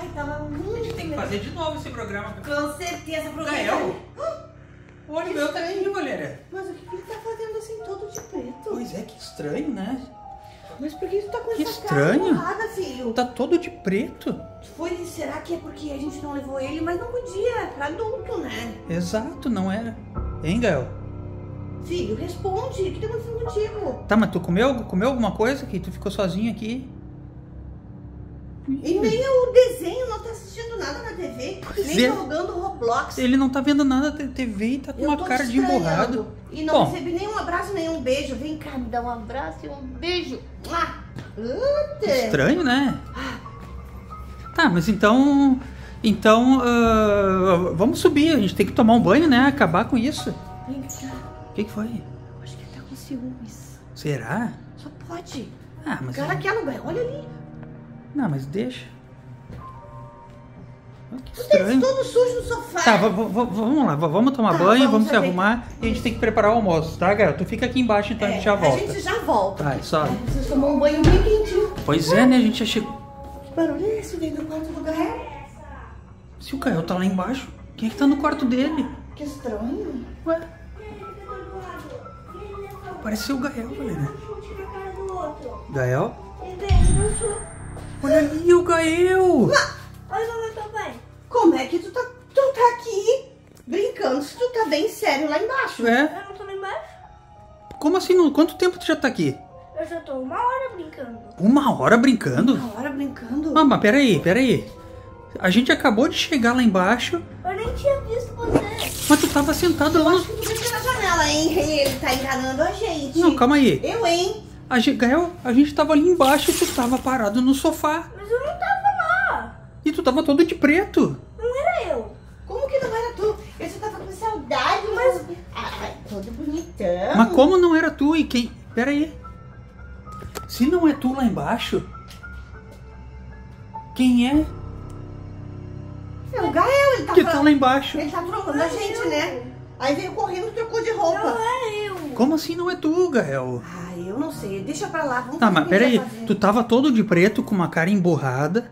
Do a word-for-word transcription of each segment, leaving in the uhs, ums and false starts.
Ai, tava muito... A gente tem que fazer de novo esse programa. Com certeza, programa. Gael. Olha, o meu tá aqui, Valéria. Mas o que ele tá fazendo assim, todo de preto? Pois é, que estranho, né? Mas por que tu tá com Que essa estranho. cara borrada, filho? Tá todo de preto. Foi, será que é porque a gente não levou ele? Mas não podia, pra adulto, né? Exato, não era. Hein, Gael? Filho, responde. O que tá acontecendo contigo? Tá, mas tu comeu, comeu alguma coisa que tu ficou sozinho aqui? E nem o desenho, não tá assistindo nada na T V. Pois nem é. jogando Roblox. Ele não tá vendo nada da T V e tá com Eu uma tô cara de estranhando. emborrado. E não Bom, recebi nenhum abraço, nenhum beijo. Vem cá, me dá um abraço e um beijo. Ah, Ute. estranho, né? Tá, mas então... Então, ah, vamos subir. A gente tem que tomar um banho, né? Acabar com isso. Vem cá. O que que foi? Acho que ele tá com ciúmes. Será? Só pode. Ah, mas... O cara quer lugar. Olha ali. Não, mas deixa. Ah, que Tu tá estranho. todo sujo no sofá. Tá, v- v- vamos lá, v- vamos tomar Tá, banho, vamos vamos se fazer. arrumar e a gente tem que preparar o almoço, tá, Gael? Tu fica aqui embaixo, então a É, gente já volta. A gente já volta. Vai, sobe. Vocês tomam um banho bem quentinho. Pois é, né? A gente já chegou. Que barulho é esse? Vem do quarto do Gael? Se o Gael tá lá embaixo, quem é que tá no quarto dele? Que estranho. Ué? Pareceu o Gael, galera. Gael? Olha ali o Gael! Como é que tu tá, tu tá aqui brincando se tu tá bem sério lá embaixo? É? Eu não tô lá embaixo. Como assim? no- Quanto tempo tu já tá aqui? Eu já tô uma hora brincando. Uma hora brincando? Uma hora brincando? Ah, mas peraí, peraí. A gente acabou de chegar lá embaixo, Eu nem tinha visto você. mas tu tava sentado lá no... Acho que tu fica na janela, hein? Ele tá enganando a gente. Não, calma aí. Eu, hein? A gente, Gael, a gente tava ali embaixo e tu tava parado no sofá. Mas eu não tava lá. E tu tava todo de preto. Não era eu. Como que não era tu? Eu só tava com saudade, mas... Ai, todo bonitão. Mas como não era tu e quem... Pera aí. Se não é tu lá embaixo, quem é É o Gael, ele tá que tá falando... lá embaixo? Ele tá trocando a gente, né? Aí veio correndo e trocou de roupa. Não é eu. Como assim não é tu, Gael? Ai, eu não sei. Deixa pra lá. Vamos Tá, fazer mas o que pera a gente aí. vai fazer. Tu tava todo de preto com uma cara emborrada.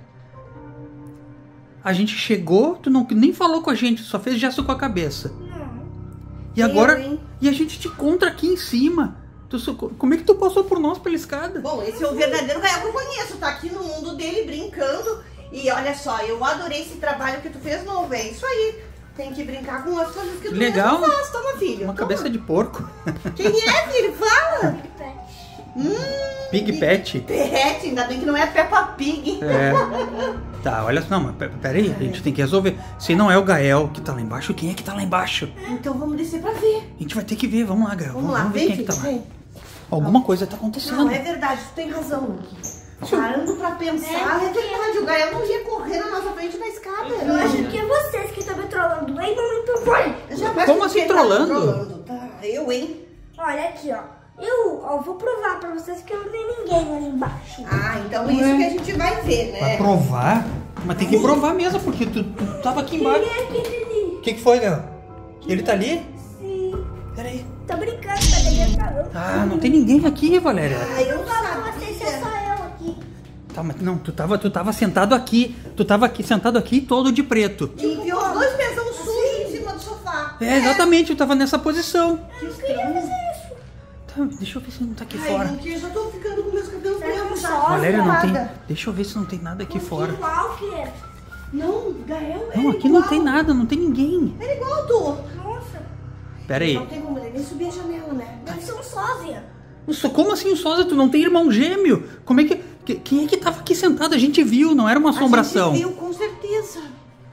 A gente chegou, tu não, nem falou com a gente, só fez gesto com a cabeça. Não. E Eu, agora... hein? E a gente te encontra aqui em cima. Tu, so- como é que tu passou por nós pela escada? Bom, esse é o verdadeiro Gael que eu conheço. Tá aqui no mundo dele brincando. E olha só, eu adorei esse trabalho que tu fez novo. É isso aí. Tem que brincar com as coisas que tu Legal. mesmo faz. Toma, filho. Uma toma. cabeça de porco. Quem é, filho? Fala. Big Pet. Hum, Pig Pet. Pet, ainda bem que não é Peppa Pig. É. Tá, olha só, não, mas pe- pera aí, a gente tem que resolver. Se não é o Gael que tá lá embaixo, quem é que tá lá embaixo? Então vamos descer pra ver. A gente vai ter que ver, vamos lá, Gael. Vamos lá, ver vem, quem é que tá filho, lá. vem. Alguma coisa tá acontecendo. Não, é verdade, tu tem razão, Luke. Parando pra pensar, é verdade, o Gael não ia correr na nossa frente na escada. Eu acho que é vocês que estão me trollando. Ei, não me vai. Jamais Como que assim ele tá trolando? trolando, tá? Eu, hein? Olha aqui, ó. Eu ó, vou provar pra vocês que eu não tenho ninguém ali embaixo. Ah, então é isso que a gente vai ver, Vai né? provar? Mas tem que provar mesmo, porque tu, tu tava aqui embaixo. Quem é aquele ali? O que, que foi, Gael? Ele tá ali? Sim. Pera aí. Tô brincando, tá brincando. Ah, não tem ninguém aqui, Valéria. Ah, eu Eu falo com vocês, é só sabia. eu aqui. Tá, mas não, tu tava, tu tava sentado aqui. Tu tava aqui, sentado aqui todo de preto. E enfiou os dois pezão sujos em cima do sofá. É, exatamente, tu tava nessa posição. Que Eu queria estranho. fazer isso. Tá, deixa eu ver se não tá aqui Ai, fora. Luke, eu já tô ficando com meus cabelos Será que brancos. só? já. Valéria, não tem. Nada. Deixa eu ver se não tem nada aqui fora. Que Walker. Não, Gael é Não, aqui igual. não tem nada, não tem ninguém. Ele é igual a tu. Nossa. Pera aí. Não tem como ele nem subir a janela, né? Deve ser um sósia. Nossa, como assim o Sosa? Tu não tem irmão gêmeo? Como é que, que- Quem é que tava aqui sentado? A gente viu, não era uma assombração. A gente viu, com certeza.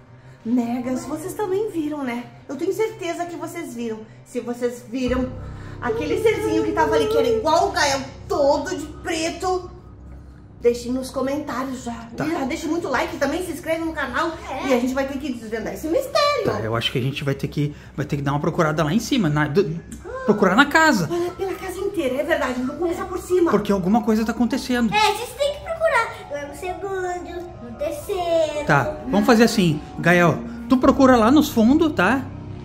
Negas, vocês também viram, né? Eu tenho certeza que vocês viram. Se vocês viram aquele serzinho que tava ali, que era igual o Gael, todo de preto, deixem nos comentários já. Tá. E já deixem muito like também, se inscreve no canal. É. E a gente vai ter que desvendar esse mistério. Tá, eu acho que a gente vai ter que, vai ter que dar uma procurada lá em cima. na- do- procurar na casa. Olha, pela casa inteira, é verdade. Vamos começar por cima. Porque alguma coisa tá acontecendo. É, vocês têm que procurar. No segundo, no terceiro. Tá, vamos fazer assim. Gael, tu procura lá nos fundos, tá?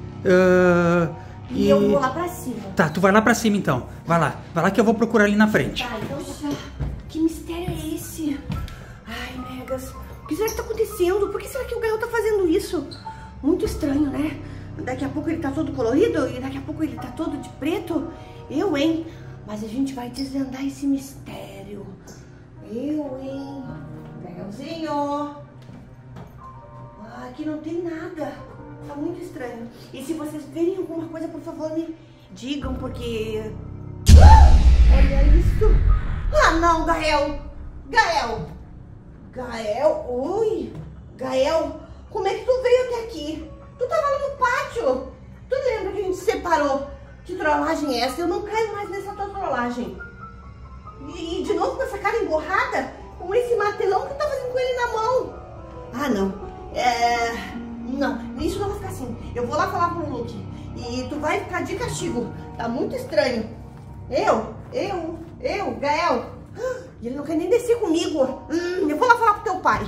Ah, E eu vou lá pra cima. Tá, tu vai lá pra cima então. Vai lá. Vai lá que eu vou procurar ali na frente. Tá, então já. Que mistério é esse? Ai, Negas, o que será que tá acontecendo? Por que será que o Gael tá fazendo isso? Muito estranho, né? Daqui a pouco ele tá todo colorido e daqui a pouco ele tá todo de preto. Eu, hein? Mas a gente vai desvendar esse mistério. Eu, hein? Gaelzinho. Ah, aqui não tem nada. Tá muito estranho. E se vocês verem alguma coisa, por favor, me digam, porque... Olha isso. Ah, não, Gael. Gael. Gael. Ui. Gael, como é que tu veio até aqui? Tu tava lá no pátio. Tu lembra que a gente se separou? Que trollagem é essa? Eu não caio mais nessa tua trollagem. E, e de novo com essa cara emborrada? Com esse martelão que tu tá fazendo com ele na mão? Ah, não. É... Não, isso não vai ficar assim. Eu vou lá falar pro Luke. E tu vai ficar de castigo. Tá muito estranho. Eu? Eu? Eu? Gael? E ele não quer nem descer comigo. Hum, eu vou lá falar pro teu pai.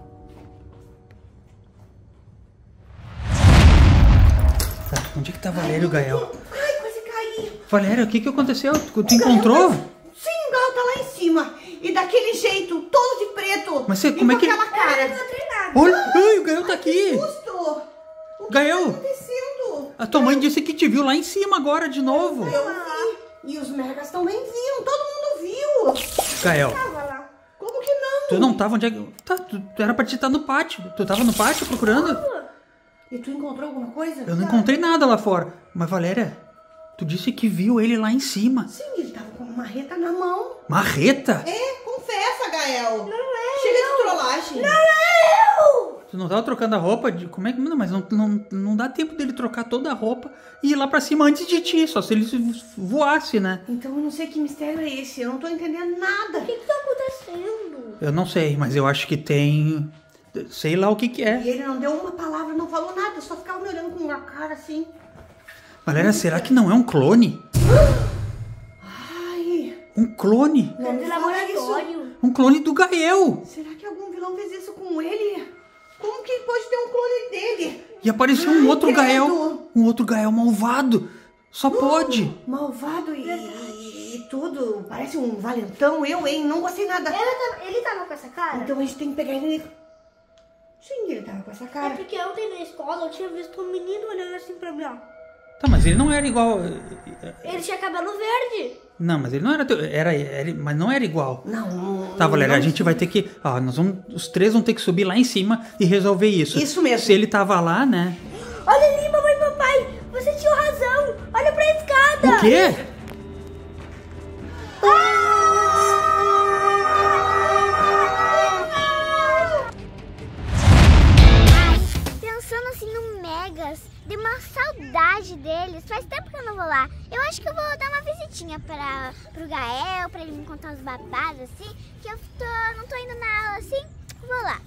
Tá, onde é que tá a Valéria e o Gael? Ai, quase caí. Valéria, o que que aconteceu? Tu, tu encontrou? Tá... Sim, o Gael tá lá em cima. E daquele jeito, todo de preto. Mas você, como é que... aquela cara. Olha, ai, o Gael tá aqui. Susto. O que Gael, tá acontecendo? a tua mãe disse que te viu lá em cima agora de novo. Eu vi. E os megas também viram. Todo mundo viu. Gael, Tava lá. Como que não? tu não tava onde é que... Tá, tu, tu era pra te estar no pátio. Tu tava no pátio procurando? E tu encontrou alguma coisa? Eu não encontrei nada lá fora. Mas, Valéria, tu disse que viu ele lá em cima. Sim, ele tava com uma marreta na mão. Marreta? É, confessa, Gael. Não é. Chega de trollagem. Não é eu! Tu não tava trocando a roupa? De... Como é que... Não, mas não, não, não dá tempo dele trocar toda a roupa e ir lá pra cima antes de ti. Só se ele voasse, né? Então eu não sei que mistério é esse. Eu não tô entendendo nada. O que que tá acontecendo? Eu não sei, mas eu acho que tem... Sei lá o que que é. E ele não deu uma palavra, não falou nada. Só ficava me olhando com uma cara assim. Valéria, será que não é um clone? Ai. Um clone? Não me fala isso. Um clone do Gael. Será que algum vilão fez isso com ele? Como que pode ter um clone dele? E apareceu Ai, um outro credo. Gael. Um outro Gael malvado. Só pode. Malvado e, e tudo. Parece um valentão. Eu, hein? Não gostei nada. Ele tava, ele tava com essa cara? Então a gente tem que pegar ele... Sim, ele tava com essa É cara. porque ontem na escola eu tinha visto um menino olhando assim pra mim, ó. Tá, mas ele não era igual... Ele tinha cabelo verde. Não, mas ele não era... teu- Era, era mas não era igual. Não. Tá, Valéria, não- a gente vai ter que... Ó, nós vamos... Os três vão ter que subir lá em cima e resolver isso. Isso mesmo. Se ele tava lá, né? Olha ali, mamãe e papai. Você tinha razão. Olha pra escada. O quê? Pensando assim no Megas, dei uma saudade deles. Faz tempo que eu não vou lá. Eu acho que eu vou dar uma visitinha para pro Gael, pra ele me contar os babados assim. Que eu tô, não tô indo na aula assim. Vou lá.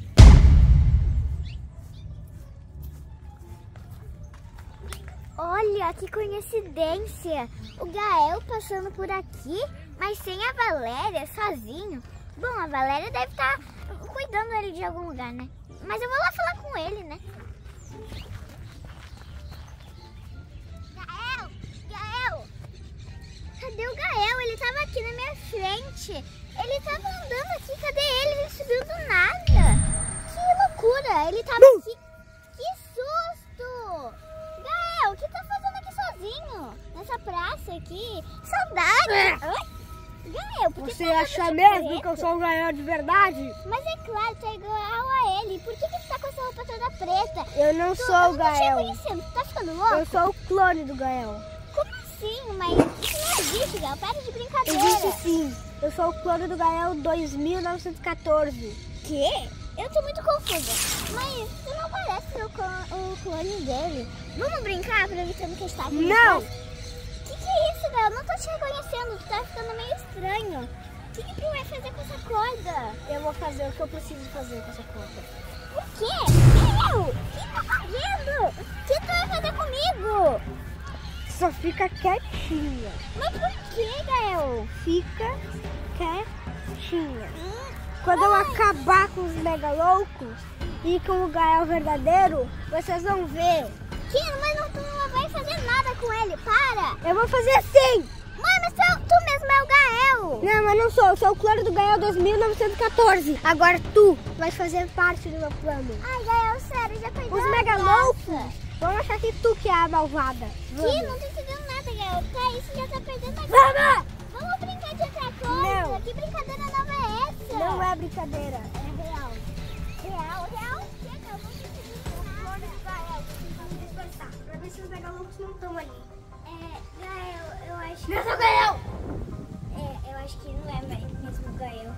Olha, que coincidência. O Gael passando por aqui, mas sem a Valéria, sozinho. Bom, a Valéria deve estar cuidando ele de algum lugar, né? Mas eu vou lá falar com ele, né? Gael! Gael! Cadê o Gael? Ele tava aqui na minha frente. Ele tava andando aqui. Cadê ele? Ele subiu do nada. Que loucura. Ele tava aqui. Que susto! Gael, o que tá fazendo aqui sozinho? Nessa praça aqui? Saudade! Oi? Gael, por que Você tu tá acha todo mesmo preto? que eu sou um Gael de verdade? Mas é claro, tu é igual a ele. Por que, que tu tá com essa roupa toda preta? Eu não Tu- sou eu o não tô te Gael. reconhecendo. Tu tá ficando louco? Eu sou o clone do Gael. Como assim? Mas isso não existe, Gael. Para de brincadeira. Existe sim. Eu sou o clone do Gael dois mil novecentos e quatorze. Quê? Eu tô muito confusa. Mas tu não parece o, clone, o clone dele. Vamos brincar aproveitando que está aqui? Não! Que que é isso, Gael? Não tô te reconhecendo. Tu tá ficando meio estranho. O que, que tu vai fazer com essa corda? Eu vou fazer o que eu preciso fazer com essa corda. O quê? Gael, o que tá fazendo? O que tu vai fazer comigo? Só fica quietinha. Mas por que, Gael? Fica quietinha. Quando eu acabar com os mega loucos e com o Gael verdadeiro, vocês vão ver. Que? Mas não, tu não vai fazer nada com ele. Para! Eu vou fazer assim. Mãe, mas tu, tu mesmo é o Gael. Não, mas não sou. Eu sou o clone do Gael dois mil novecentos e quatorze. Agora tu vai fazer parte do meu plano. Ai, Gael, sério, já perdeu Os a megaloucos graça. vão achar que tu que é a malvada. Ih, Vamos. não tô entendendo nada, Gael. Tá, isso já tá perdendo a graça. Vamos! Vamos brincar de outra coisa. Não. Que brincadeira nova é essa? Não é brincadeira. É real. Real, real? Chega, vamos decidir O clone nada. do Gael. Vamos disfarçar. Pra ver se os megaloucos não estão ali. É, Gael, eu acho que... Não sou o Gael! É, eu acho que não é mais- mesmo o Gael.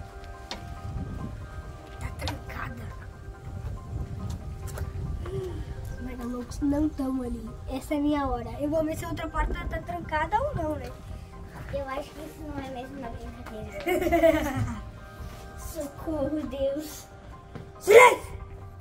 Tá trancada. Os megaloucos não estão ali. Essa é a minha hora. Eu vou ver se a outra porta tá trancada ou não, né? Eu acho que isso não é mesmo uma brincadeira. Socorro, Deus. Silêncio!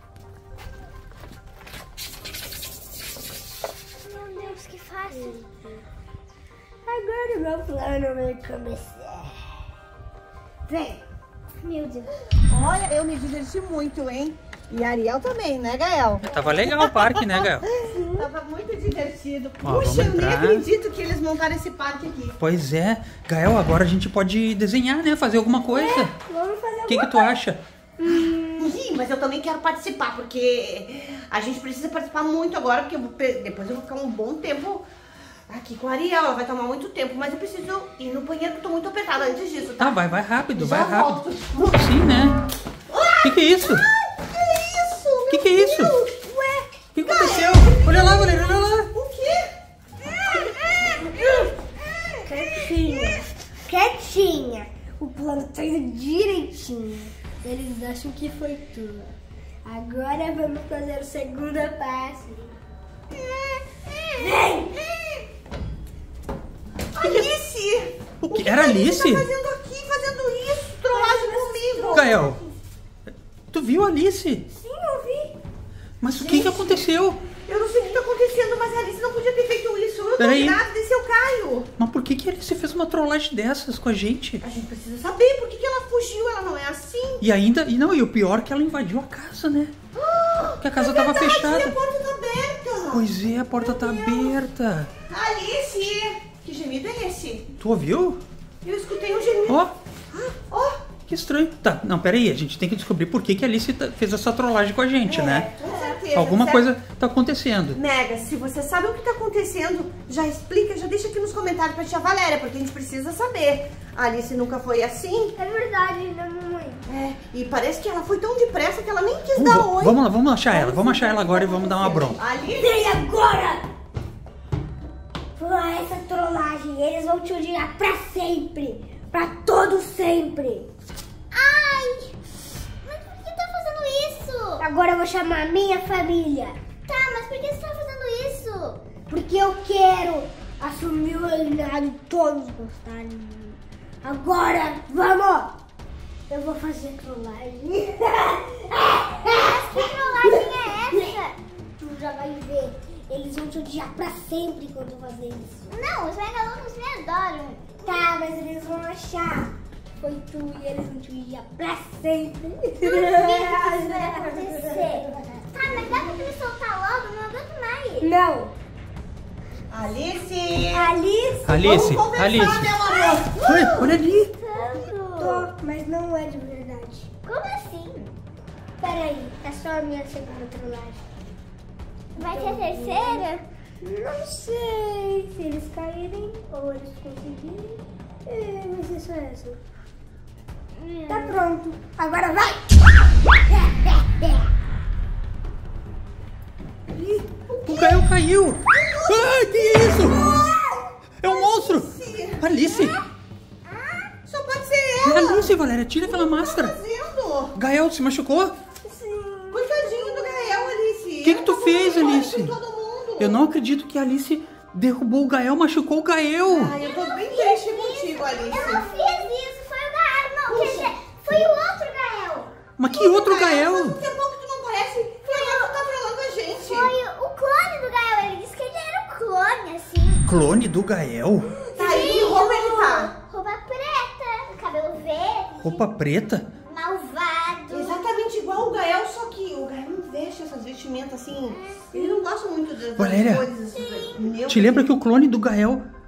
Meu Deus, que fácil. Agora o meu plano vai começar. Vem! Meu Deus. Olha, eu me diverti muito, hein? E a Ariel também, né, Gael? Tava legal o parque, né, Gael? Tava muito divertido. Ó, vamos Puxa, eu nem entrar. acredito que eles montaram esse parque aqui. Pois é. Gael, agora a gente pode desenhar, né? Fazer alguma coisa. Vamos fazer O que que tu acha? Sim, mas eu também quero participar, porque a gente precisa participar muito agora, porque eu vou pe- depois eu vou ficar um bom tempo aqui com a Ariel. Ela vai tomar muito tempo, mas eu preciso ir no banheiro, porque eu tô muito apertada antes disso, tá? Tá, vai, vai rápido, Já vai rápido. volto. Sim, né? O que que é isso? Que isso? O que que é isso? Ué, O que aconteceu? Olha lá, Valéria, olha lá. o quê? Quietinha, quietinha. O plano tá indo direitinho. Eles acham que foi tudo. Agora vamos fazer o segundo passo. Vem! Alice! O que? Era Alice? O que você tá fazendo aqui, fazendo isso? Trollagem comigo? Gael, tu viu a Alice? Sim, eu vi. Mas o que que aconteceu? Eu não sei o que tá acontecendo, mas a Alice não podia ter feito isso. Eu tô Peraí. grávida e se eu caio? Mas por que que a Alice fez uma trollagem dessas com a gente? A gente precisa saber por que, que ela fugiu, ela não é assim. E ainda, e não, e o pior é que ela invadiu a casa, né? Que a casa É tava verdade, fechada. a porta tá aberta. Pois é, a porta tá aberta. Alice! Que gemido é esse? Tu ouviu? Eu escutei um gemido. Ó, Ó! que estranho. Tá, não, peraí, a gente tem que descobrir por que que a Alice tá- fez essa trollagem com a gente, É, né? com certeza. Alguma certo? coisa tá acontecendo. Mega, se você sabe o que tá acontecendo, já explica, já deixa aqui nos comentários pra tia Valéria, porque a gente precisa saber. A Alice nunca foi assim. É verdade, né, mamãe? É, e parece que ela foi tão depressa que ela nem quis Vamos, dar vamos, oi. vamos lá, vamos achar ela. Vamos achar ela agora e vamos dar uma bronca. Alice! Vem agora! Por essa trollagem, eles vão te odiar pra sempre. Pra todo sempre. Ai! Mas por que tá fazendo isso? Agora eu vou chamar a minha família. Tá, mas por que você tá fazendo isso? Porque eu quero assumir o reinado de todos gostarem de mim. Agora, vamos! Eu vou fazer trollagem. Que trollagem é essa? Tu já vai ver. Eles vão te odiar pra sempre quando eu fazer isso. Não, os megaloucos me adoram. Tá, mas eles vão achar que foi tu e eles vão te odiar pra sempre. Duvido que isso vai acontecer. Tá, mas dá pra me soltar logo? Não aguento mais. Não. Alice! Alice, Alice, Vamos conversar, Alice. meu amor! Olha, olha ali. tô, mas não é de verdade. Como assim? Peraí, é só a minha segunda trollagem. Vai ter a terceira? Não sei se eles caírem ou eles conseguirem. É, vai ser só essa. Tá pronto. Agora vai! Ih, o Gael caiu. Ai, que isso? É um monstro. Alice. Só pode ser ela! Alice, Valéria, tira aquela máscara. Fazendo? Gael, se machucou? Coitadinho do Gael, Alice! O que que tu fez, Alice? Com todo mundo. Eu não acredito que a Alice derrubou o Gael, machucou o Gael. Ai, eu tô bem triste contigo, Alice. Eu não fiz isso, foi o Gael. Não, quer dizer, foi o outro Gael. Mas que outro Mas Gael? um tempão que tu não parece. Foi agora que tá trolando a gente. Foi o clone do Gael. Ele disse que ele era o clone, assim. Clone do Gael? Tá aí, que roupa ele tá? Roupa preta, cabelo verde, Roupa preta? malvado. Exatamente igual o Gael, só que o Gael não veste essas vestimentas assim. Ele não gosta muito das Valéria, cores assim. Meu Te lembra que o clone do Gael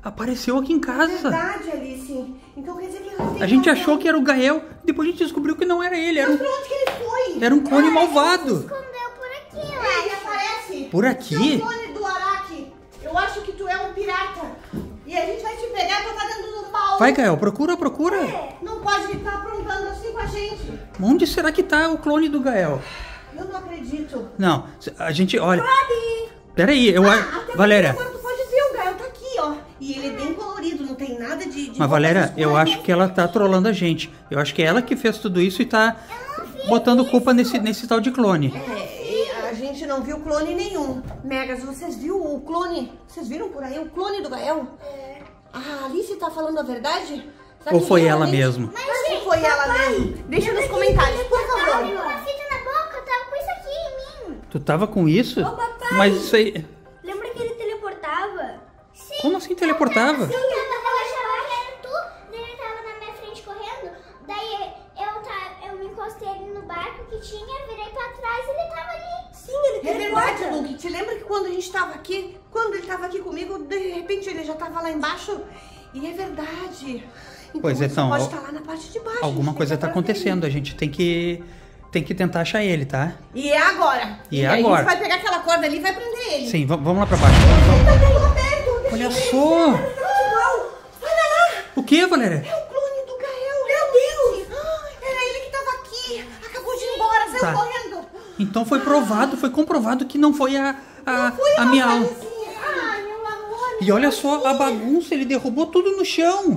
apareceu aqui em casa. Verdade, Alice. Então quer dizer que ela tem A gente razão. achou que era o Gael, depois a gente descobriu que não era ele, era Mas um, pra onde que ele foi? era um clone Se malvado. escondeu por aqui, eu Ei, ele acho. aparece. Por aqui? Seu clone do Araki. Eu acho que tu é um pirata. E a gente vai te pegar pra estar dentro do pau. Vai, Gael, procura, procura. Não pode estar aprontando assim com a gente. Onde será que tá o clone do Gael? Eu não acredito. Não, a gente, olha... Sabe? Peraí, eu... Ah, a- até Valéria, Agora tu pode ver, o Gael tá aqui, ó. E ele é bem colorido, não tem nada de... de mas Valéria, roupas eu escuras. acho que ela tá trolando a gente. Eu acho que é ela que fez tudo isso e tá botando culpa nesse, nesse tal de clone. É, e a gente não viu clone nenhum. Megas, vocês viram o clone? Vocês viram por aí o clone do Gael? É. A Alice tá falando a verdade? Será Ou que foi ela realmente- mesmo? Mas se foi ela mesmo? Deixa nos comentários, por Eu tava com favor. uma fita na boca, eu tava com isso aqui em mim. Tu tava com isso? Ô, papai. Mas isso aí... Lembra que ele teleportava? Sim. Como assim teleportava? Eu tava, eu achava que era tu, daí ele tava na minha frente correndo, daí eu, tá, eu me encostei ali no barco que tinha, virei pra trás e ele tava ali. Sim, ele É verdade, teleporta. Luke. Te lembra que quando a gente tava aqui, quando ele tava aqui comigo, de repente ele já tava lá embaixo? E é verdade. Então, Pois você então, pode al- estar lá na parte de baixo. Alguma a gente coisa tem tá que ir atrás acontecendo, a gente tem que... Tem que tentar achar ele, tá? dele. E é agora. E é aí agora. A gente vai pegar aquela corda ali e vai prender ele. Sim, va- vamos lá pra baixo. Ele tá bem aberto. Deixa Olha eu ver. só! Igual. Olha lá. O que, Valéria? É o clone do Gael. Meu Deus. Ah, era ele que tava aqui. Acabou de ir embora, saiu Tá. correndo. Então foi provado, foi comprovado que não foi a, a, Foi a Miau. Alicinha. Ai, meu amor. E olha só a bagunça, ele derrubou tudo no chão.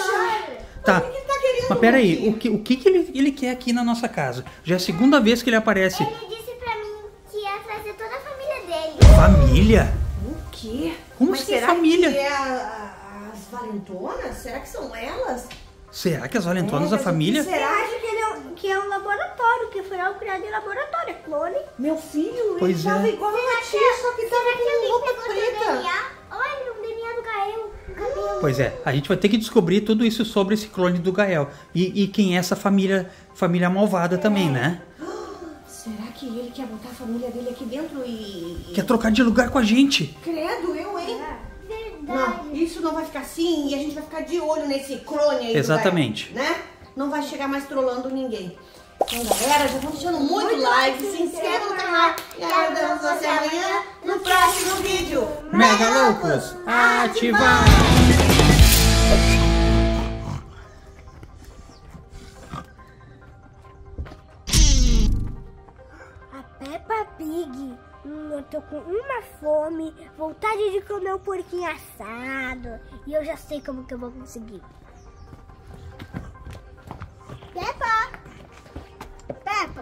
Tá, O que que ele tá querendo? mas peraí, Luke? o que, o que, que ele, ele quer aqui na nossa casa? Já é a segunda vez que ele aparece. Ele disse pra mim que ia trazer toda a família dele. Família? O quê? Como Mas assim, será família? que é a- a- as valentonas? Será que são elas? Será que as valentonas É, da mas família? o que será? Eu acho que, ele é, um- que é um laboratório, que foi algo criado em laboratório, é clone. Meu filho, Pois ele tava é. igual a tia, só que tava Será que com alguém roupa pegou teu D N preta. A? Olha, um D N A do Gael, um cabelo. Pois é, a gente vai ter que descobrir tudo isso sobre esse clone do Gael. E, e quem é essa família, família malvada também, né? Será que ele quer botar a família dele aqui dentro e... Quer trocar de lugar com a gente. Credo, eu, hein? Verdade. Não, isso não vai ficar assim e a gente vai ficar de olho nesse clone aí do Exatamente. Gael, né? Não vai chegar mais trolando ninguém. Então, galera, já vão deixando muito like, se inscreva no canal e aguardamos você amanhã no próximo vídeo. Mega Loucos, ativar! A Peppa Pig. Hum, eu tô com uma fome, vontade de comer um porquinho assado. E eu já sei como que eu vou conseguir. Peppa! Peppa!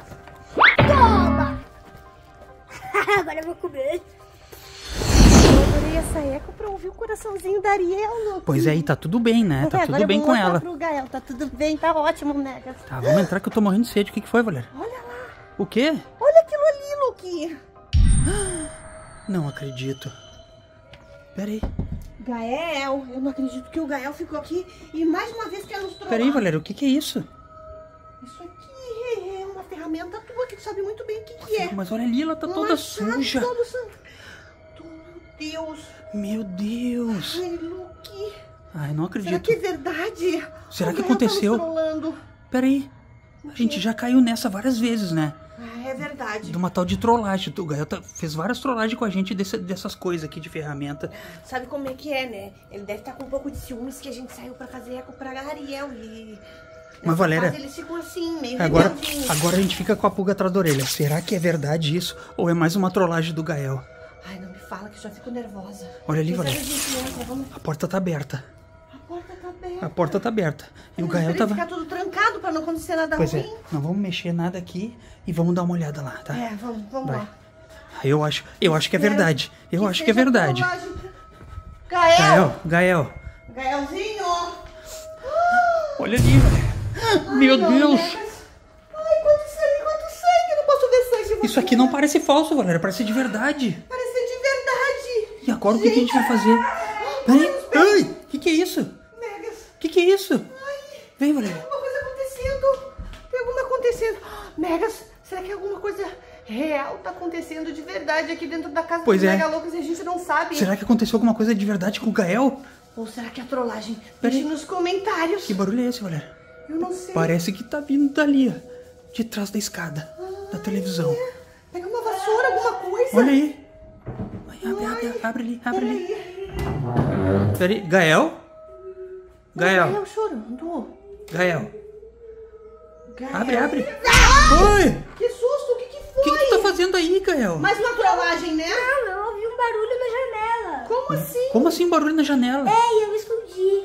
Toma! Agora eu vou comer. Eu adorei essa eco pra ouvir o coraçãozinho da Ariel, Luke. Pois é, e tá tudo bem, né? Tá É, agora tudo eu bem vou com mostrar ela. Pro Gael. Tá tudo bem, tá ótimo, Megas. Tá, vamos entrar que eu tô morrendo de sede. O que, que foi, Valéria? Olha lá, O quê? olha aquilo ali, Luke. Não acredito. Pera aí. Gael, eu não acredito que o Gael ficou aqui e mais uma vez quer nos trollar. Pera aí, Valéria, o que, que é isso? Isso aqui é uma ferramenta tua que tu sabe muito bem o que, que é. Mas olha ali, ela tá Um toda machado suja. todo santo. Meu Deus. Meu Deus. Ai, Luke. Ai, não Será que acredito. é verdade? Será O que Gael aconteceu? Tá nos trolando. Pera aí. A gente já caiu nessa várias vezes, né? Ah, é verdade. De uma tal de trollagem. O Gael tá- fez várias trollagens com a gente desse- dessas coisas aqui de ferramenta. Sabe como é que é, né? Ele deve estar com um pouco de ciúmes que a gente saiu pra fazer eco pra Ariel e... Mas, nessa Valéria, fase eles ficam assim, meio Agora, rebeldinhos. agora a gente fica com a pulga atrás da orelha. Será que é verdade isso? Ou é mais uma trollagem do Gael? Ai, não me fala que eu já fico nervosa. Olha ali, Mas Valéria. a gente entra, vamos... A porta tá aberta. A porta tá aberta. A porta tá aberta. E o Mas Gael pra ele tava... ficar tudo trancado pra não acontecer nada Pois ruim. é, não vamos mexer nada aqui e vamos dar uma olhada lá, tá? É, vamos, vamos Vai. lá. Eu acho, eu acho que é verdade. Eu acho que é seja verdade. trollagem. Gael! Gael, Gael. Gaelzinho! Olha ali, Valéria. Meu Ai, Deus. Megas. Ai, quanto sangue, quanto sangue! Eu não posso ver sangue. você. Isso aqui não parece falso, Valéria. Parece de verdade. Parece ser de verdade. E agora o que, que a gente vai fazer? Peraí. Ai, o que, que é isso? Megas, O que, que é isso? ai, Vem, Valéria. tem alguma coisa acontecendo. Tem alguma acontecendo. Megas, será que é alguma coisa real tá acontecendo de verdade aqui dentro da casa Pois dos é. Mega Loucos e a gente não sabe. Será que aconteceu alguma coisa de verdade com o Gael? Ou será que é trollagem? Peraí. Deixe nos comentários. Que barulho é esse, Valéria? Eu não sei. Parece que tá vindo dali, ó. De trás da escada, da televisão. Pega uma vassoura, alguma coisa. Olha aí. Ai, abre, abre, abre ali, abre ali. Peraí, Gael? Gael, Gael chorando. Gael. Gael. Abre, abre. Ah! Oi! Que susto, o que que O foi? que, que tu tá fazendo aí, Gael? Mais uma trollagem, né? Não, eu ouvi um barulho na janela. Como assim? Como assim barulho na janela? É, e eu me escondi.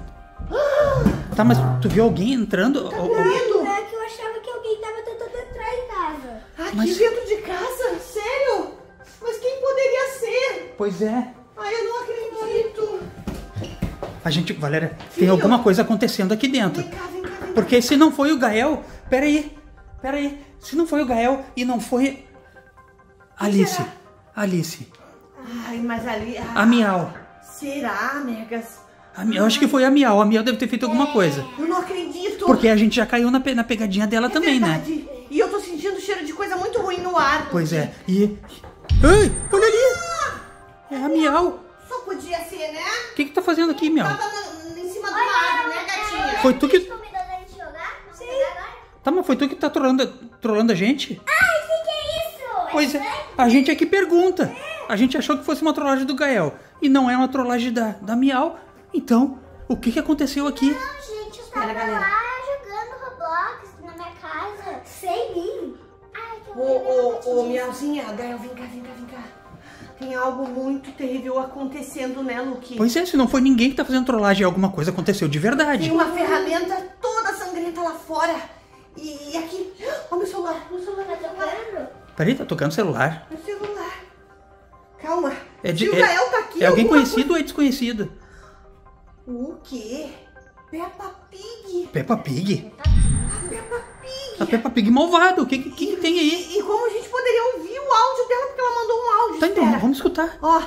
Tá, mas tu viu alguém entrando? Tá Ou- ou- doendo? É que eu achava que alguém tava tentando entrar em casa. Aqui Mas- dentro de casa? Sério? Mas quem poderia ser? Pois é. Ai, eu não acredito. A gente, Valéria, tem Filho. alguma coisa acontecendo aqui dentro. Vem cá, vem cá, vem cá. Porque se não foi o Gael... Peraí, peraí. Se não foi o Gael e não foi... Alice. será? Alice. Ai, mas ali... ah, A Miau. Será, Megas? A Mi- Eu acho que foi a Miau. A Miau deve ter feito alguma coisa. Eu não acredito. Porque a gente já caiu na, pe- na pegadinha dela É também, né? verdade. E eu tô sentindo cheiro de coisa muito ruim no ar. Pois é. E... Ai, olha ali. É a Miau. Só podia ser, né? O que que tá fazendo aqui, Miau? Tava no- em cima do árvore, né, gatinha? Foi tu que... Convidou a gente jogar? Vamos jogar agora? Tá, mas foi tu que tá trolando, trolando a gente? Ai, o que, que é isso? Pois é, a gente é que pergunta. A gente achou que fosse uma trollagem do Gael. E não é uma trollagem da, da Miau. Então, o que que aconteceu aqui? Não, gente, eu tava Espera, galera. lá jogando Roblox na minha casa. Sem mim. Ai, que Ô, ô, ô, Miauzinha, Gael, vem cá, vem cá, vem cá. Tem algo muito terrível acontecendo, né, Luke? Pois é, se não foi ninguém que tá fazendo trollagem, alguma coisa aconteceu de Tem verdade. uma ferramenta toda sangrenta lá fora. E, e aqui... Ó, meu celular, meu celular tá tocando. Peraí, tá tocando celular. Meu celular. Calma. É, de, Se o é, Gael tá aqui... é alguém alguma conhecido ou é desconhecido? coisa- O quê? Peppa Pig. Peppa Pig? A Peppa Pig. A Peppa Pig malvado. O que, que, que tem aí? E, e como a gente poderia ouvir o áudio dela, porque ela mandou um áudio. Tá, então, Espera. vamos escutar. Ó.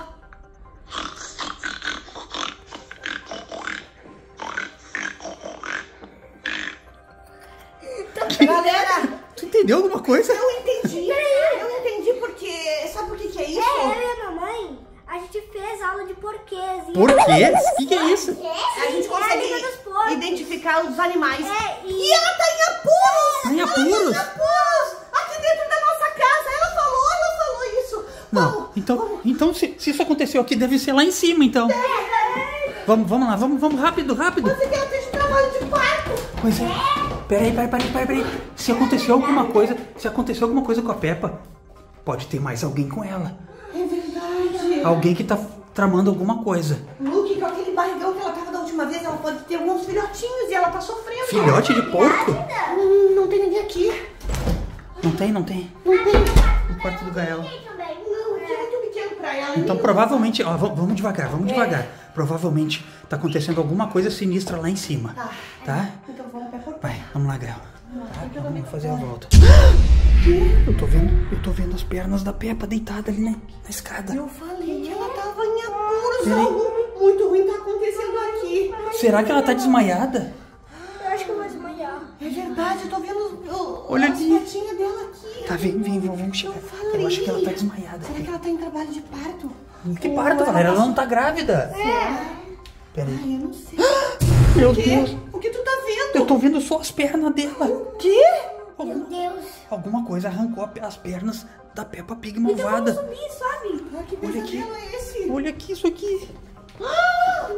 Galera, Tu entendeu alguma coisa? eu entendi. Eu entendi porque... Sabe por que que é isso? É, eu e a mamãe, a gente fez aula de porquês. e- Por quê? O que, que é isso? A gente É a Liga dos consegue Porcos. identificar os animais. É, e- E ela tá em apuros! Tá em Ela apuros? tá em apuros! Aqui dentro da nossa casa. Ela falou, ela falou isso. Não, Vamos, então, vamos. então se, se isso aconteceu aqui, deve ser lá em cima, então. Vamos, vamos lá, vamos, vamos rápido, rápido. Você que ela tem de trabalho de parto. Pois é. Peraí, peraí, peraí, peraí, peraí. Se aconteceu alguma coisa, se aconteceu alguma coisa com a Peppa, pode ter mais alguém com ela. É verdade. Alguém que tá tramando alguma coisa. Luke, com aquele barrigão que ela tava da última vez, ela pode ter alguns filhotinhos e ela tá sofrendo. Filhote de porco? Hum, não tem ninguém aqui. Não tem, não tem. Não tem. No quarto do Gael. Não, aqui é muito pequeno pra ela. Então nem- provavelmente, ó, v- vamos devagar, vamos É. devagar. Provavelmente tá acontecendo alguma coisa sinistra lá em cima. Tá. Tá? Então vamos pé por pé. Vai, vamos lá, Gael. Tá, vamos fazer a volta. Eu tô vendo, eu tô vendo as pernas da Peppa deitada ali na, na escada. Eu falei que ela tava em apuros. Peraí. Algo muito ruim tá acontecendo aqui. Será que ela tá desmaiada? Eu acho que eu vou desmaiar. É verdade, eu tô vendo o, Olha as ali. patinhas dela aqui. Tá, vem, vem, vem, vamos chegar. Eu falei. Eu acho que ela tá desmaiada. Será que ela tá em trabalho de parto? Que parto, Valéria? Ela não tá grávida. É. Peraí. Ai, eu não sei. Meu O quê? Deus. O que tu tá vendo? Eu tô vendo só as pernas dela. O quê? Meu Deus. Alguma coisa arrancou a- as pernas da Peppa Pig Então malvada. vamos subir, sobe. Ah, que Olha aqui. pesadelo é esse? Olha aqui isso aqui. Ah,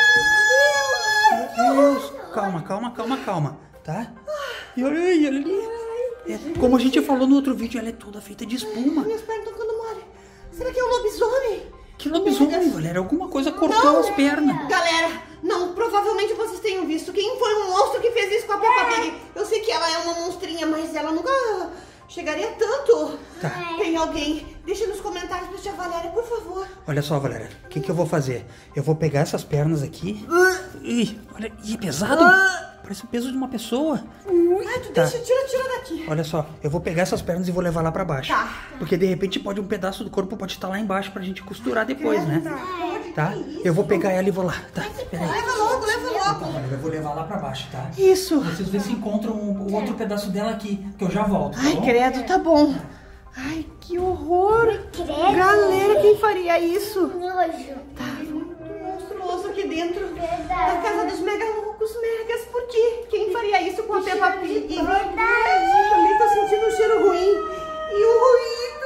Meu Deus. Calma, calma, calma, calma. Tá? E olha aí, olha ali. É, como a gente falou no outro vídeo, ela é toda feita de espuma. minhas pernas estão ficando mole. Será que é um lobisomem? Que lobisomem, Valéria. Alguma coisa cortou as pernas. Galera, não, provavelmente vocês tenham visto. Quem foi o monstro que fez isso com a Peppa Pig? Eu sei que ela é uma monstrinha, mas ela nunca chegaria tanto. Tá. Tem alguém? Deixa nos comentários pra tia Valéria, por favor. Olha só, Valéria. O que, que eu vou fazer? Eu vou pegar essas pernas aqui. Ih, olha, ih, é pesado. Parece o peso de uma pessoa. Ai, tu Tá. deixa, tira, tira daqui. Olha só, eu vou pegar essas pernas e vou levar lá pra baixo. Tá. Porque de repente pode um pedaço do corpo pode estar lá embaixo pra gente costurar depois, né? Pode, Tá? que isso? Eu vou pegar ela e vou lá. Tá, peraí. Leva logo, leva logo. Olha, eu vou levar lá pra baixo, tá? Isso. Vocês vê se encontram o outro pedaço dela aqui, que eu já volto, tá Ai, bom? credo, tá bom. Ai, que horror. Credo. Galera, quem faria isso? Nojo. Tá muito monstruoso aqui dentro Verdade. da casa dos mega loucos megas. Por quê? Quem faria isso com a Peppa Pig? Verdade. Também tô sentindo um cheiro ruim. E um ruído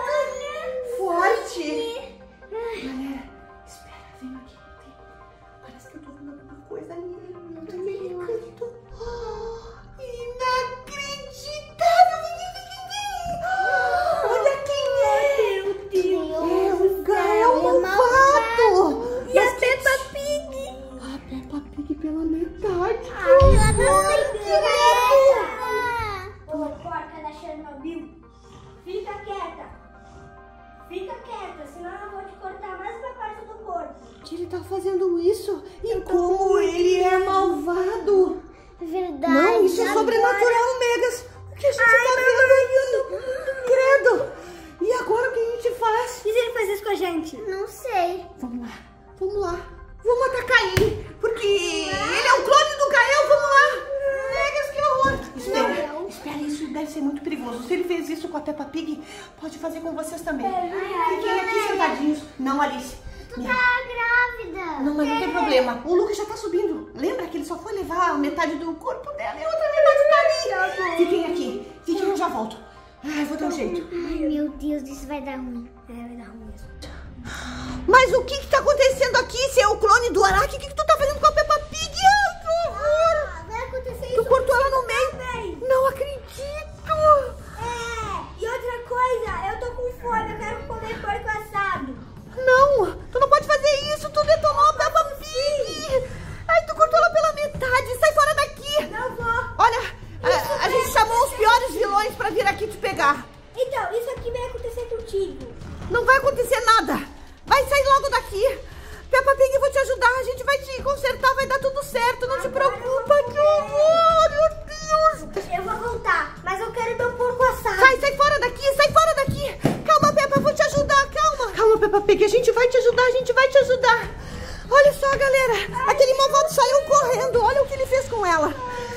forte. Galera, espera, vem aqui. Vem. Parece que eu tô vendo alguma coisa ali. Naquele canto. Oh, inacreditável. Olha quem é. Meu Deus. É o Gael malvado. E a Peppa Pig? A Peppa Pig pela metade. Ai, eu não sei. Ô, porca da Chernobyl, fica quieta. Fica quieta, senão eu vou te cortar mais uma parte do corpo. Que ele tá fazendo isso? E como ele é malvado. Verdade. Não, isso é sobrenatural, Megas. O que a gente tá vendo? Credo. E agora o que a gente faz? E se ele faz isso com a gente? Não sei. Vamos lá, vamos lá. Vamos atacar ele, porque ele é o clone do Gael. Vamos lá. Megas, que horror. Espera, espera, isso deve ser muito perigoso. Se ele fez isso com a Peppa Pig, pode fazer com vocês também. Fiquem aqui sentadinhos. Não, Alice. Tu Minha- tá grávida. Não, mas não tem problema. O Lucas já tá subindo. Lembra que ele só foi levar a metade do corpo dela e a outra metade tá ali. Fiquem aqui. Fiquem, eu já volto. Ai, vou dar um jeito. Ai, meu Deus, isso vai dar ruim. É, vai dar ruim mesmo. Mas o que que tá acontecendo aqui? Se é o clone do Araki, o que que tu tá fazendo com a Peppa Pig? Ai, que horror. Vai acontecer Tu isso. cortou ela no meio? Não acredito. É, e outra coisa, eu tô com fome, eu quero comer porco assado. Não, tu não pode fazer isso. Tu detonou a Peppa Pig. Ai, tu cortou ela pela metade. Sai fora daqui. Não vou. Olha, a, a gente chamou os piores vilões pra vir aqui te pegar. Então, isso aqui vai acontecer contigo. Não vai acontecer nada. Vai sair logo daqui. Peppa Pig, eu vou te ajudar. A gente vai te consertar, vai dar tudo certo. Não te preocupa, que horror, meu Deus. Eu vou voltar, mas eu quero meu porco assado. Sai, sai fora daqui, sai fora daqui. Calma, Peppa, eu vou te ajudar, calma. Calma, Peppa Pig, a gente vai te ajudar, a gente vai te ajudar. Olha só, galera. Aquele malvado saiu correndo. Olha o que ele fez com ela.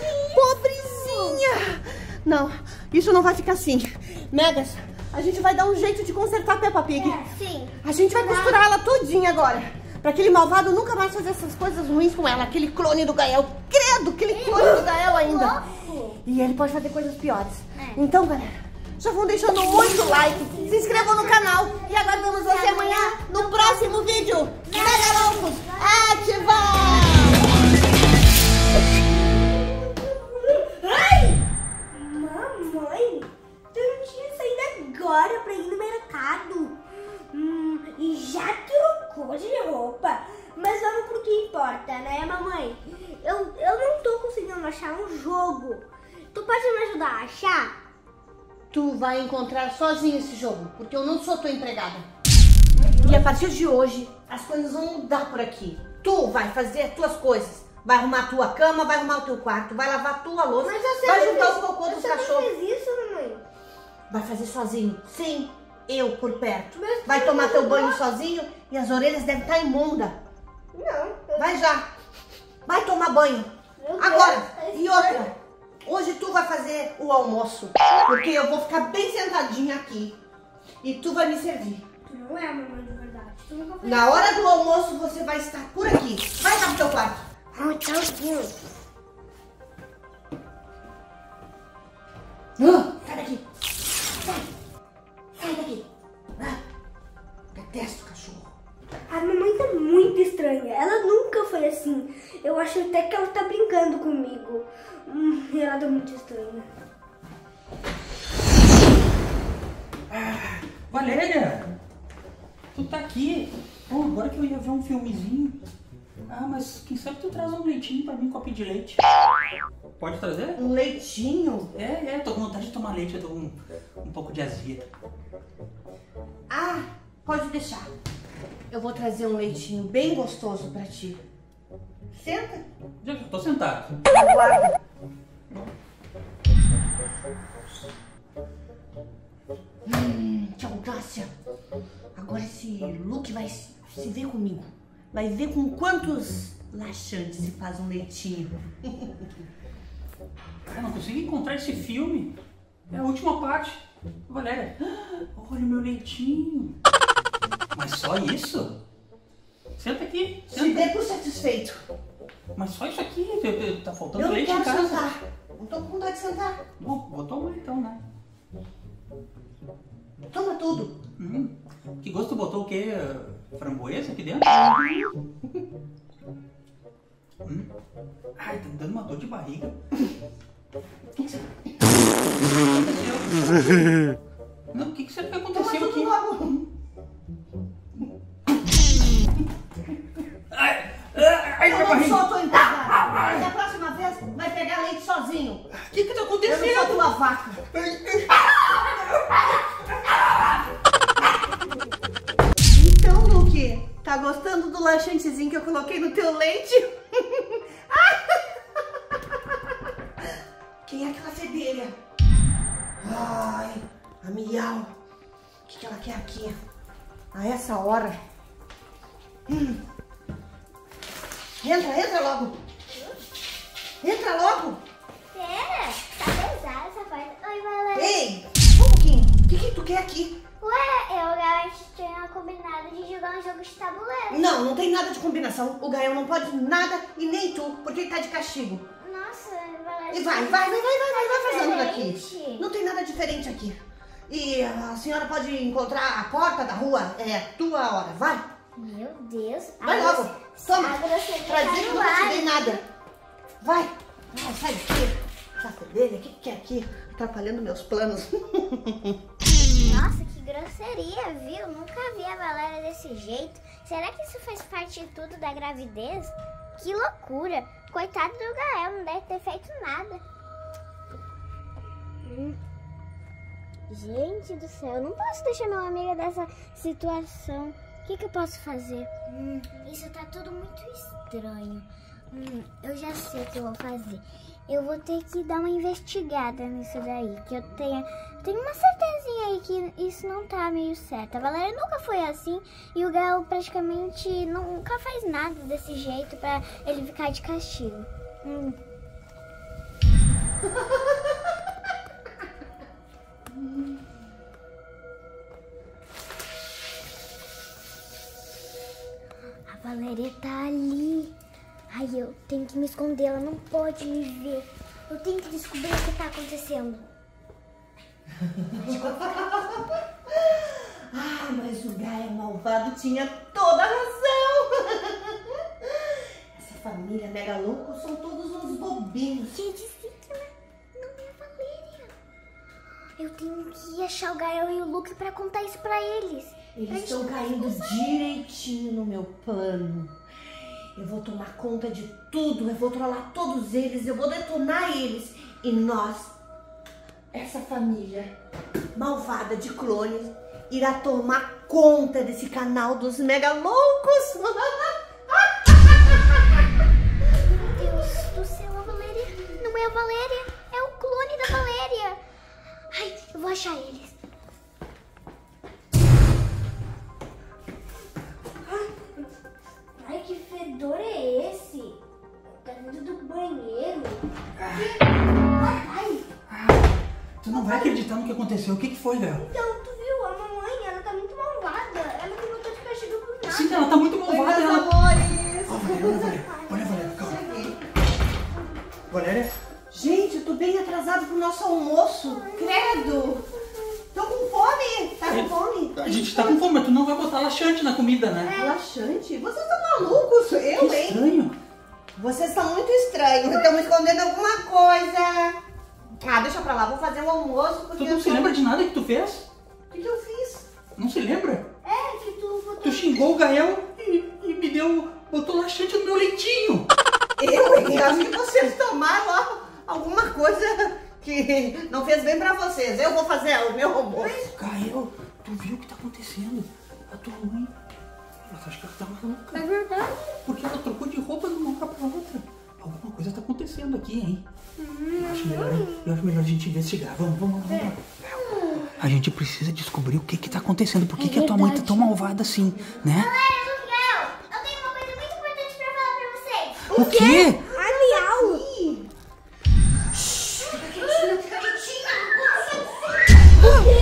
Pobrezinha. Não, isso não vai ficar assim. Megas, a gente vai dar um jeito de consertar a Peppa Pig. Sim. A gente vai costurar ela todinha agora. Pra aquele malvado nunca mais fazer essas coisas ruins com ela. Aquele clone do Gael. Credo, aquele clone do Gael ainda. E ele pode fazer coisas piores. Então, galera, já vão deixando muito like. Se inscrevam no canal. E aguardamos você amanhã no próximo vídeo. Mega Loucos, ativar! Ai! Mamãe, tu não tinha saído agora pra ir no mercado. Hum, e já trocou de roupa. Mas vamos pro que importa, né, mamãe? Eu, eu não tô conseguindo achar um jogo. Tu pode me ajudar a achar? Tu vai encontrar sozinho esse jogo, porque eu não sou tua empregada. E a partir de hoje, as coisas vão mudar por aqui. Tu vai fazer as tuas coisas. Vai arrumar a tua cama, vai arrumar o teu quarto, vai lavar a tua louça, Mas eu vai sempre juntar fiz- os cocô eu dos sempre cachorros. fiz isso, mamãe. Vai fazer sozinho, sem eu por perto. Mas Vai tu tomar não teu banho gosta. sozinho e as orelhas devem estar imundas. Não. eu- Vai já. Vai tomar banho. Meu Deus, Agora. tá E outra. Hoje tu vai fazer o almoço. Porque eu vou ficar bem sentadinha aqui. E tu vai me servir. Tu não é a mamãe de verdade. Tu nunca fez. Na hora do almoço você vai estar por aqui. Vai lá pro teu quarto. Ai, tá ouvindo. Ah, sai daqui. Sai. Sai daqui. Ah, detesto cachorro. A mamãe tá muito estranha. Ela nunca foi assim. Eu acho até que ela tá brincando comigo. Hum, ela tá muito estranha. Valéria, tu tá aqui. Oh, agora que eu ia ver um filmezinho. Ah, mas quem sabe tu traz um leitinho pra mim, um copinho de leite. Pode trazer? Um leitinho? É, é, tô com vontade de tomar leite, eu dou um, um pouco de azia. Ah, pode deixar. Eu vou trazer um leitinho bem gostoso pra ti. Senta. Já tô sentado. Aguarda. Hum, que audácia. Agora esse Luke vai se se ver comigo. Vai ver com quantos laxantes se faz um leitinho. Cara, não consegui encontrar esse filme. É a última parte. Valéria, olha o meu leitinho. Mas só isso? Senta aqui, Se senta. dê por satisfeito. Mas só isso aqui, tá faltando Eu não leite em quero casa. sentar. Não tô com vontade de sentar. Bom, vou tomar então, né? Toma tudo. Hum, que gosto, botou o quê? Framboesa aqui dentro? Hum. Ai, tá me dando uma dor de barriga. O que que você... Não, o que que será que Toma aconteceu tudo aqui? logo. Ai, ai, ai, Eu minha não barriga. sou tua empregada. Mas a próxima vez vai pegar leite sozinho. O que que tá Eu não acontecendo? sou tua vaca. Então, Luke, tá gostando do laxantezinho que eu coloquei no teu leite? Quem é aquela fedelha? Ai, a Miau. O que, que ela quer aqui? A essa hora? Hum. Entra, entra logo. Entra logo. Pera, tá pesada essa porta. Oi, Valéria. Ei, só um pouquinho. O que, que tu quer aqui? Ué, eu e a gente tinha combinado de jogar um jogo de tabuleiro. Não, não tem nada de combinação. O Gael não pode nada e nem tu, porque ele tá de castigo. Nossa, Valéria. E vai, vai, vai, vai, vai, vai, vai fazendo diferente. daqui. Não tem nada diferente aqui. E a senhora pode encontrar a porta da rua, é tua hora. Vai, Meu Deus. vai a logo. grosse- Toma, a grosseria pra tá dizer que eu no nunca te ar. dei nada. Vai, vai, sai daqui. Essa fedelha, o que que é aqui? Atrapalhando meus planos. Nossa, que grosseria, viu? Nunca vi a Valéria desse jeito. Será que isso faz parte de tudo da gravidez? Que loucura. Coitado do Gael, não deve ter feito nada. Hum. Gente do céu, eu não posso deixar meu amigo dessa situação. O que, que eu posso fazer? Hum, isso tá tudo muito estranho. Hum, eu já sei o que eu vou fazer. Eu vou ter que dar uma investigada nisso daí. Que eu tenho, tenho uma certezinha aí que isso não tá meio certo. A Valéria nunca foi assim. E o Gael praticamente nunca faz nada desse jeito pra ele ficar de castigo. Hum. A Valéria tá ali. Ai, eu tenho que me esconder, ela não pode me ver. Eu tenho que descobrir o que tá acontecendo. Ah, mas o Gael malvado tinha toda a razão. Essa família mega louco são todos uns bobinhos. Que difícil, né? Não é a Valéria. Eu tenho que achar o Gael e o Luke pra contar isso pra eles. Pra Eles gente estão não caindo ficar direitinho no meu plano. Eu vou tomar conta de tudo, eu vou trollar todos eles, eu vou detonar eles. E nós, essa família malvada de clones, irá tomar conta desse canal dos mega loucos. Meu Deus do céu, a Valéria não é a Valéria, é o clone da Valéria. Ai, eu vou achar eles. Ai, que fedor é esse? Tá vindo do banheiro. Ai, Tu não vai acreditar no que aconteceu. O que que foi, Gael? então, tu viu? A mamãe, ela tá muito malvada. Ela me botou de castigo por nada. Sim, ela tá muito Oi, malvada. meus Ela... amores. Olha, Valéria, olha, Valéria, calma. Valéria? Gente, eu tô bem atrasado pro nosso almoço. Credo. Tô com fome. Tá com fome? A gente tá com fome, mas tu não vai botar laxante na comida, né? Relaxante? Vocês estão malucos? Eu, Que hein? estranho. Vocês estão muito estranhos. Estão me escondendo alguma coisa. Ah, deixa pra lá. Vou fazer o almoço. Porque Tu não eu se tô- lembra de nada que tu fez? O que, que eu fiz? Não se lembra? É, que tu botou... Tu xingou o Gael e, e me deu... botou laxante no meu leitinho. Eu, hein? Acho que vocês tomaram ó, alguma coisa que não fez bem pra vocês. Eu vou fazer o meu almoço. Gael, tu viu o que tá acontecendo? A tua mãe... Ela acha que ela tá maluca. É verdade. Porque ela trocou de roupa de uma hora pra outra. Alguma coisa tá acontecendo aqui, hein? Eu acho melhor, eu acho melhor a gente investigar. Vamos, vamos, vamos. vamos. A gente precisa descobrir o que que tá acontecendo. Por que, que a tua mãe tá tão malvada assim, né? Valéria, Luke, Gael, eu tenho uma coisa muito importante pra falar pra vocês. O quê? Ai, miau. Ih. Shhh, fica quietinha, fica quietinha. O quê?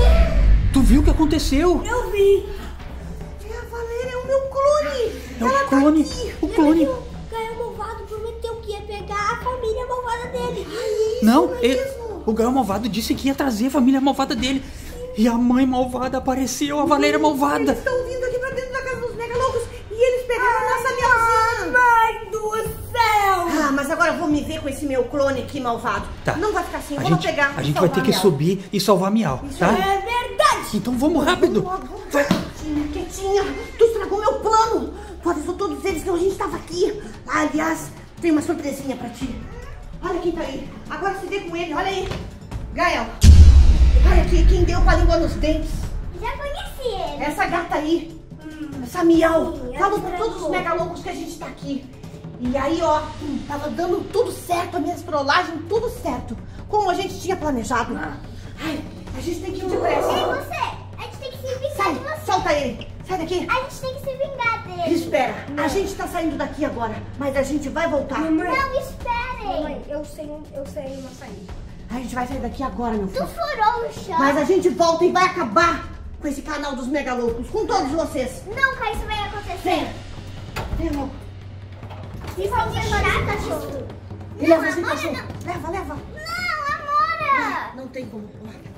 viu o que aconteceu? Eu vi. É a Valéria, é o meu clone. É Ela o clone. tá aqui. O clone. O Gael Malvado prometeu que ia pegar a família malvada dele. Não, é ele- mesmo. o Gael Malvado disse que ia trazer a família malvada dele. E a mãe malvada apareceu, a Valéria malvada. Eles estão vindo aqui pra dentro da casa dos mega loucos e eles pegaram a nossa Melzinha. Mãe do céu! Ah, mas agora eu vou me ver com esse meu clone aqui malvado. Tá. Não vai ficar assim, A vamos gente, pegar. a e gente vai salvar ter que Miau. subir e salvar a Miau, tá? É verdade! Então vamos rápido. Vamos logo, vai. Quietinha, quietinha. Tu estragou meu plano. Tu avisou todos eles que a gente estava aqui. Ah, aliás, tem uma surpresinha pra ti. Olha quem tá aí. Agora se vê com ele, olha aí. Gael. Olha aqui, quem deu com a língua nos dentes. Já conheci ele. Essa gata aí. Essa Miau. Sim, ela Falou pra estragou. todos os mega loucos que a gente tá aqui. E aí, ó, hum, tava dando tudo certo, as minhas trollagens, tudo certo. Como a gente tinha planejado. Ai, a gente tem que ir depressa. Ei, você! A gente tem que se vingar Sai, de você. solta ele. Sai daqui. A gente tem que se vingar dele. Espera, a gente tá saindo daqui agora, mas a gente vai voltar. Mamãe. Não, esperem. Mãe, eu sei, eu sei uma saída. A gente vai sair daqui agora, meu Tu filho. furou o chão. Mas a gente volta e vai acabar com esse canal dos mega loucos, com todos vocês. Nunca isso vai acontecer. Vem. Vem logo. Se for demorar, cachorro. Leva Não, esse Amora cachorro. não. Leva, leva. Não, Amora. Não tem como.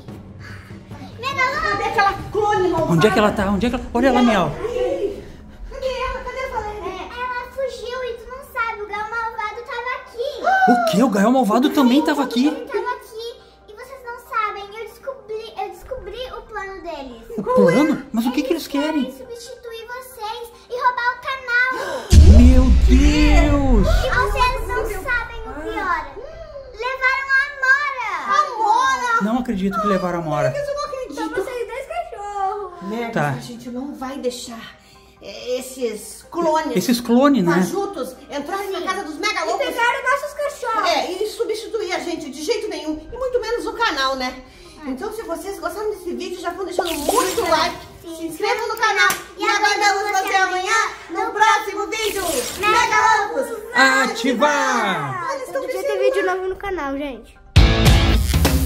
Megalão. Cadê aquela clone malvada? Onde é que ela tá? Onde é que ela... Olha lá, Miau. Aí. Cadê ela? Cadê a Valéria? Ela fugiu e tu não sabe. O Gal Malvado tava aqui. O quê? O Gael Malvado também tava aqui. Ele tava aqui e vocês não sabem. Eu descobri, eu descobri o plano deles. O plano? Mas o que que eles querem? Substituir vocês e roubar o canal. Meu Deus! E vocês não sabem o pior. Levaram a Amora. Amora! Não acredito que levaram a Mora. Eu não acredito. Vocês dois cachorros. Megas, Tá. a gente não vai deixar eh, esses clones Esses clones, né? fajutos entrarem na casa dos mega loucos. Pegaram nossos cachorros. É, e substituir a gente de jeito nenhum. E muito menos o canal, né? Então, se vocês gostaram desse vídeo, já vão deixando muito like. Se inscrevam no canal. E aguardamos você amanhã no próximo vídeo. Mega Loucos! Ativar! Olha, eles estão Todo dia crescendo. tem vídeo novo no canal, gente.